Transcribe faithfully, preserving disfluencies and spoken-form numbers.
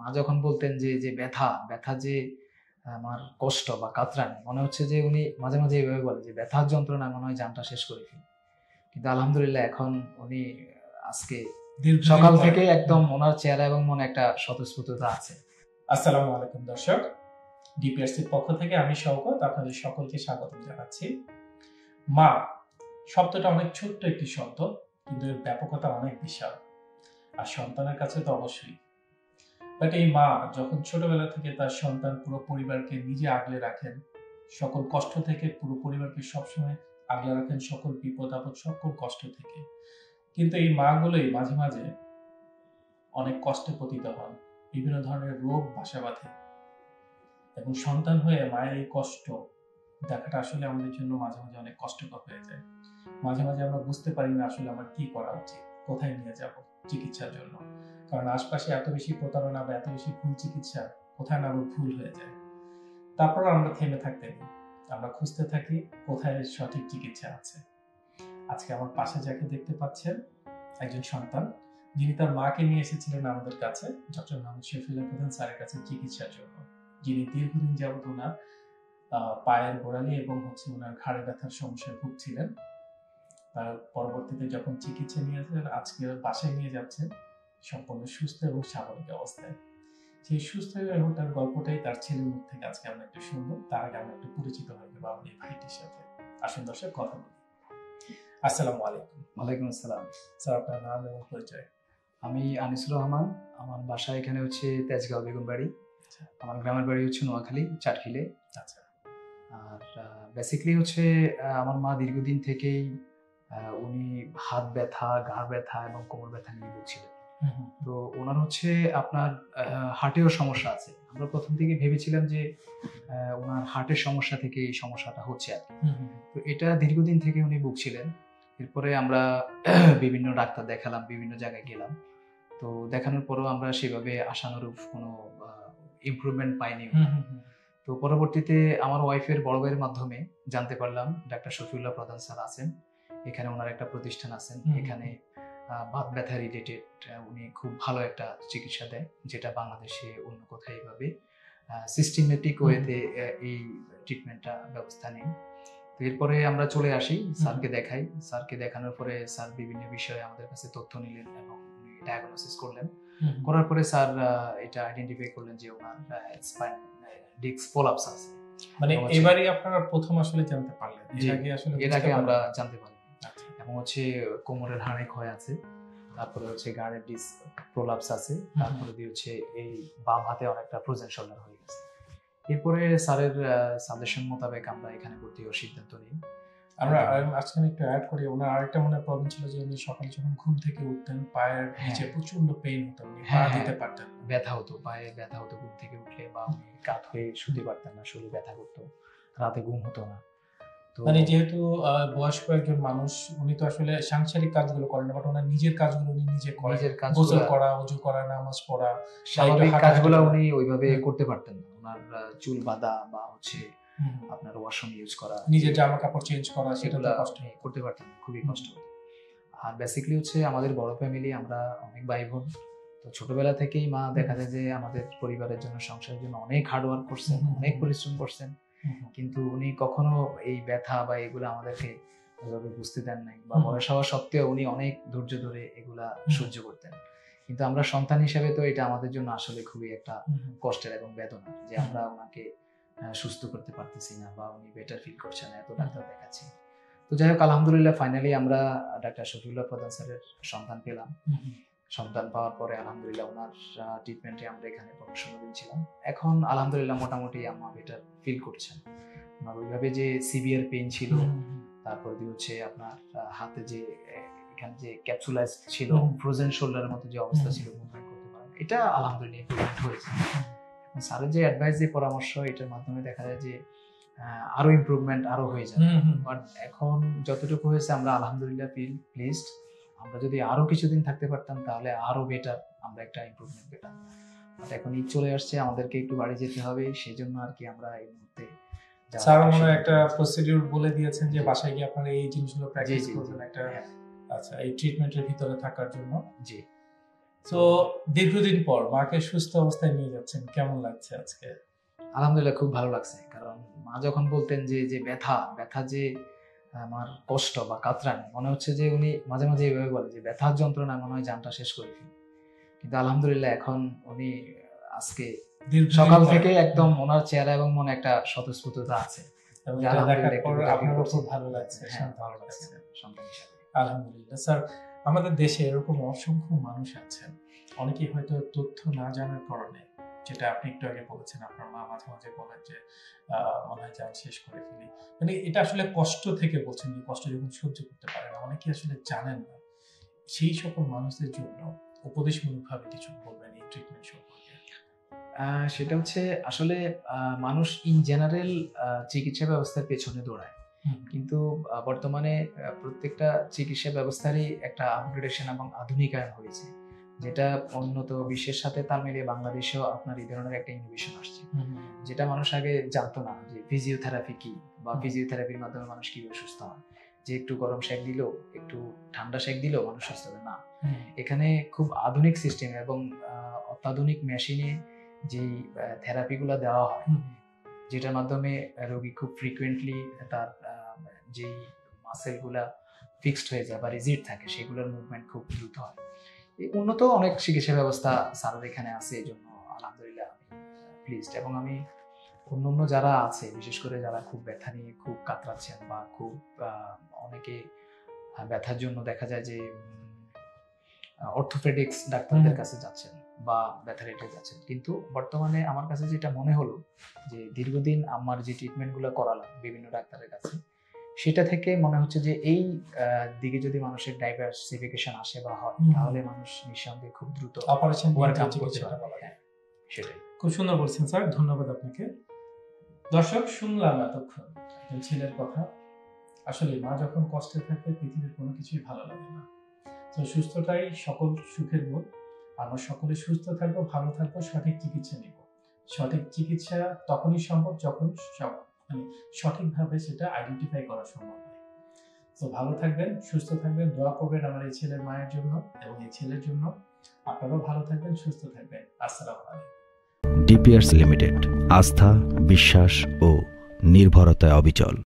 মা যখন বলতেন যে যে ব্যথা ব্যথা যে আমার কষ্ট বা কাতরানি, মনে হচ্ছে যে উনি মাঝে মাঝে এইভাবে বলে যে ব্যথার যন্ত্রণা মনে হয় জানটা শেষ করে ফেলি। কিন্তু আলহামদুলিল্লাহ এখন উনি আজকে সকাল থেকে একদম ওনার চেহারা এবং মনে একটা স্বতঃস্ফূর্ততা আছে। আসসালামু আলাইকুম দর্শক, ডিপিআরসির পক্ষ থেকে আমি শওকত আপনাদের সকলকে স্বাগত জানাচ্ছি। মা শব্দটা অনেক ছোট্ট একটি শব্দ, কিন্তু এর ব্যাপকতা অনেক বিশাল, আর সন্তানের কাছে তো অবশ্যই। বাট এই মা যখন ছোটবেলা থেকে তার সন্তান পুরো পরিবারকে নিজে আগলে রাখেন, সকল কষ্ট থেকে পুরো পরিবারকে সবসময় আগলে রাখেন, সকল বিপদ আপদ সকল কষ্ট থেকে। কিন্তু এই মাগুলোই মাঝে মাঝে অনেক কষ্টে পতিত হন, বিভিন্ন ধরনের রোগ বাসা বাঁধে, এবং সন্তান হয়ে মায়ের এই কষ্ট দেখাটা আসলে আমাদের জন্য মাঝে মাঝে অনেক কষ্টকর হয়ে যায়। মাঝে মাঝে আমরা বুঝতে পারি না আসলে আমার কি করা উচিত, কোথায় নিয়ে যাব চিকিৎসার জন্য, কারণ আশপাশে এত বেশি প্রতারণা বা এত বেশি ভুল চিকিৎসা, কোথায় না ভুল হয়ে যায়। তারপর আমরা থেমে থাকতে নেই, আমরা খুঁজতে থাকি কোথায় সঠিক চিকিৎসা আছে। আজকে আমার পাশে যাকে দেখতে পাচ্ছেন, একজন সন্তান যিনি তার মাকে নিয়ে এসেছিলেন আমাদের কাছে ডক্টর মোহাম্মদ শফিউল্লাহ প্রধান স্যারের কাছে চিকিৎসার জন্য, যিনি দীর্ঘদিন যাবত ওনার পায়ের গোড়ালি এবং হচ্ছে ওনার ঘাড়ে ব্যথার সমস্যায় ভুগছিলেন। তার পরবর্তীতে যখন চিকিৎসা নিয়েছেন, আজকে বাসায় নিয়ে যাচ্ছেন সম্পূর্ণ সুস্থ এবং স্বাভাবিক অবস্থায়। সেই সুস্থ এবং তার গল্পটাই তার ছেলের মুখ থেকে আজকে আমরা একটু শুনবো। তার আগে আমরা একটু পরিচিত হয়ে যাবো আমার এই ভাইটির সাথে। আসুন দর্শক, কথা বলি। আসসালামু আলাইকুম। ওয়ালাইকুম আসসালাম। স্যার, আপনার নাম এবং পরিচয়? আমি আনিসুর রহমান, আমার বাসা এখানে হচ্ছে তেজগাঁও বেগম বাড়ি। আমার গ্রামের বাড়ি হচ্ছে নোয়াখালী চাটখিলে। আচ্ছা। আর বেসিক্যালি হচ্ছে আমার মা দীর্ঘদিন থেকেই উনি হাত ব্যথা, ঘাড় ব্যথা এবং কোমর ব্যথা নিয়ে ভুগছিলেন। তো ওনার হচ্ছে আপনার হার্টেও সমস্যা আছে। আমরা প্রথম থেকে ভেবেছিলাম যে ওনার হার্টের সমস্যা থেকে এই সমস্যাটা হচ্ছে আর কি। তো এটা দীর্ঘদিন থেকে উনি ভুগছিলেন। এরপরে আমরা বিভিন্ন ডাক্তার দেখালাম, বিভিন্ন জায়গায় গেলাম। তো দেখানোর পরও আমরা সেভাবে আশানুরূপ কোনো ইমপ্রুভমেন্ট পাইনি। তো পরবর্তীতে আমার ওয়াইফের বড় ভাইয়ের মাধ্যমে জানতে পারলাম ডাক্তার শফিউল্লাহ প্রধান স্যার আছেন এখানে, ওনার একটা প্রতিষ্ঠান আছেন এখানে বাত ব্যথা রিলেটেড। উনি খুব ভালো একটা চিকিৎসা দেয়, যেটা বাংলাদেশে অন্য কোথাও এইভাবে সিস্টেমেটিক ওয়েতে এই ট্রিটমেন্টটা ব্যবস্থা নেই। তো এরপরে আমরা চলে আসি, স্যারকে দেখাই। স্যারকে দেখানোর পরে স্যার বিভিন্ন বিষয়ে আমাদের কাছে তথ্য নিলেন এবং উনি ডায়াগনোসিস করলেন। করার পরে স্যার এটা আইডেন্টিফাই করলেন যে ওনার স্পাইন ডিস্ক প্রলাপস আছে। মানে এবারই আপনারা প্রথম আসলে জানতে পারলেন? এর আগে আসলে এর আগে আমরা জানতে পারিনি। এবং হচ্ছে কোমরের হাড়ে ক্ষয় আছে, তারপরে হচ্ছে গাড়ের ডিস্ক প্রলাপস আছে, তারপরে দিয়ে হচ্ছে এই বাম হাতে অনেকটা ফ্রোজেন শোল্ডার হয়ে গেছে। এরপরে স্যারের সাজেশন মোতাবেক আমরা এখানে ভর্তি হওয়ার সিদ্ধান্ত নিই। আমরা আজকে একটু অ্যাড করি, ওনার আরেকটা মনে প্রবলেম ছিল যে উনি সকালে যখন ঘুম থেকে উঠতেন পায়ের নিচে প্রচন্ড পেইন হতো, উনি পা দিতে পারতেন, ব্যথা হতো, পায়ে ব্যথা হতো ঘুম থেকে উঠলে, বা উনি কাত হয়ে শুতে পারতেন না, শরীরে ব্যথা করতো, রাতে ঘুম হতো না। মানে যেহেতু বয়স্ক একজন মানুষ, উনি তো আসলে সাংসারিক কাজগুলো করেন না, বাট ওনার নিজের কাজগুলো উনি নিজে করেন, নিজের কাজ গোসল করা, ওযু করা, নামাজ পড়া, স্বাভাবিক কাজগুলো উনি ওইভাবে করতে পারতেন না। ওনার চুল বাঁধা বা হচ্ছে আপনার ওয়াশরুম ইউজ করা, নিজের জামা কাপড় চেঞ্জ করা, সেটা কষ্ট করতে পারতেন না, খুবই কষ্ট হতো। আর বেসিক্যালি হচ্ছে আমাদের বড় ফ্যামিলি, আমরা অনেক ভাই বোন। তো ছোটবেলা থেকেই মা দেখা যায় যে আমাদের পরিবারের জন্য, সংসারের জন্য অনেক হার্ড ওয়ার্ক করছেন, অনেক পরিশ্রম করছেন, কিন্তু উনি কখনো এই ব্যথা বা এগুলো আমাদেরকে এভাবে বুঝতে দেন নাই, বা বয়স হওয়া সত্ত্বেও উনি অনেক ধৈর্য ধরে এগুলা সহ্য করতেন। কিন্তু আমরা সন্তান হিসেবে তো এটা আমাদের জন্য আসলে খুবই একটা কষ্টের এবং বেদনা, যে আমরা ওনাকে সুস্থ করতে পারতেছি না বা উনি বেটার ফিল করছেন না, এত ডাক্তার দেখাচ্ছি। তো যাই হোক, আলহামদুলিল্লাহ ফাইনালি আমরা ডাক্তার শফিউল্লাহ প্রধান স্যারের সন্তান পেলাম। সন্তান পাওয়ার পরে আলহামদুলিল্লাহ ওনার ট্রিটমেন্টে আমরা এখানে পনেরো দিন ছিলাম। এখন আলহামদুলিল্লাহ মোটামুটি আম্মা বেটার ফিল করছেন। ওনার ওইভাবে যে সিভিয়ার পেইন ছিল, তারপর দিয়ে হচ্ছে আপনার হাতে যে এখানে যে ক্যাপসুলাইজ ছিল, ফ্রোজেন শোল্ডারের মতো যে অবস্থা ছিল, মুভমেন্ট করতে পারেন, এটা আলহামদুলিল্লাহ ইমপ্রুভমেন্ট হয়েছে। স্যারের যে অ্যাডভাইস, যে পরামর্শ, এটার মাধ্যমে দেখা যায় যে আরো ইমপ্রুভমেন্ট আরো হয়ে যাবে। বাট এখন যতটুকু হয়েছে আমরা আলহামদুলিল্লাহ ফিল প্লিজড। আমরা যদি আরো কিছুদিন থাকতে পারতাম তাহলে আরো বেটার আমরা একটা ইমপ্রুভমেন্ট পেতাম। বাট এখন ঈদ চলে আসছে, আমাদেরকে একটু বাড়ি যেতে হবে, সেই জন্য আর কি আমরা এই মুহূর্তে স্যার মনে একটা প্রসিডিউর বলে দিয়েছেন যে বাসায় গিয়ে আপনারা এই জিনিসগুলো প্র্যাকটিস করবেন একটা, আচ্ছা, এই ট্রিটমেন্টের ভিতরে থাকার জন্য। জি, তো দীর্ঘদিন পর মাকে সুস্থ অবস্থায় নিয়ে যাচ্ছেন, কেমন লাগছে আজকে? আলহামদুলিল্লাহ খুব ভালো লাগছে, কারণ মা যখন বলতেন যে যে ব্যথা ব্যথা যে আমার কষ্ট বা কাতরানি, মনে হচ্ছে যে উনি মাঝে মাঝে এইভাবে বলে যে ব্যথার যন্ত্রণা মনে হয় জানটা শেষ করে ফেলি। কিন্তু আলহামদুলিল্লাহ এখন উনি আজকে সকাল থেকে একদম ওনার চেহারা এবং মনে একটা স্বতঃস্ফূর্ততা আছে। আলহামদুলিল্লাহ। স্যার, আমাদের দেশে এরকম অসংখ্য মানুষ আছেন, অনেকেই হয়তো তথ্য না জানার কারণে, যেটা আপনি একটু আগে বলেছেন, আপনার মা মাঝে মাঝে বলেন যে মনে হয় জান শেষ করে ফেলি, মানে এটা আসলে কষ্ট থেকে বলছেন, যে কষ্ট যখন সহ্য করতে পারে না, অনেকে আসলে জানেন না। সেই সকল মানুষদের জন্য উপদেশমূলকভাবে কিছু বলবেন এই ট্রিটমেন্ট সম্পর্কে? সেটা হচ্ছে আসলে মানুষ ইন জেনারেল চিকিৎসা ব্যবস্থার পেছনে দৌড়ায়, কিন্তু বর্তমানে প্রত্যেকটা চিকিৎসা ব্যবস্থারই একটা আপগ্রেডেশন এবং আধুনিকায়ন হয়েছে, যেটা উন্নত বিশ্বের সাথে তাল মিলিয়ে বাংলাদেশেও আপনার এই ধরনের একটা ইনোভেশন আসছে, যেটা মানুষ আগে জানতো না যে ফিজিওথেরাপি কি, বা ফিজিওথেরাপির মাধ্যমে মানুষ কিভাবে সুস্থ হয়, যে একটু গরম শেক দিল, একটু ঠান্ডা শেক দিল মানুষ সুস্থ হবে না। এখানে খুব আধুনিক সিস্টেম এবং অত্যাধুনিক মেশিনে যে থেরাপিগুলো দেওয়া হয়, যেটার মাধ্যমে রোগী খুব ফ্রিকুয়েন্টলি তার যেই মাসেলগুলা ফিক্সড হয়ে যায় বা রিজিড থাকে, সেগুলোর মুভমেন্ট খুব দ্রুত হয়। উন্নত অনেক চিকিৎসা ব্যবস্থা স্যারের এখানে আছে, এই জন্য আলহামদুলিল্লাহ আমি প্লিজড। এবং আমি অন্যান্য যারা আছে, বিশেষ করে যারা খুব ব্যথা নিয়ে খুব কাতরাচ্ছেন, বা খুব অনেকে ব্যথার জন্য দেখা যায় যে অর্থোপেডিক্স ডাক্তারদের কাছে যাচ্ছেন বা ব্যথা রেটে যাচ্ছেন, কিন্তু বর্তমানে আমার কাছে যেটা মনে হলো যে দীর্ঘদিন আমার যে ট্রিটমেন্টগুলো করালাম বিভিন্ন ডাক্তারের কাছে, সেটা থেকে মনে হচ্ছে যে এই দিকে যদি মানুষের ডাইভার্সিফিকেশন আসে বা হয়, তাহলে মানুষ নিঃসন্দেহে খুব দ্রুত অপারেশন ওভারকাম করতে পারবে। সেটাই খুব সুন্দর বলছেন স্যার, ধন্যবাদ আপনাকে। দর্শক, শুনলাম এতক্ষণ একজন ছেলের কথা। আসলে মা যখন কষ্টে থাকে, পৃথিবীর কোনো কিছুই ভালো লাগে না। তো সুস্থতাই সকল সুখের মূল। আমরা সকলে সুস্থ থাকবো, ভালো থাকবো, সঠিক চিকিৎসা নিব। সঠিক চিকিৎসা তখনই সম্ভব যখন সব মানে সঠিকভাবে সেটা আইডেন্টিফাই করা সম্ভব হয়। তো ভালো থাকবেন, সুস্থ থাকবেন, দোয়া করবেন আমার এই ছেলের মায়ের জন্য এবং এই ছেলের জন্য। আপনারাও ভালো থাকবেন, সুস্থ থাকবেন। আসসালামু আলাইকুম। ডিপিআরসি লিমিটেড, আস্থা, বিশ্বাস ও নির্ভরতায় অবিচল।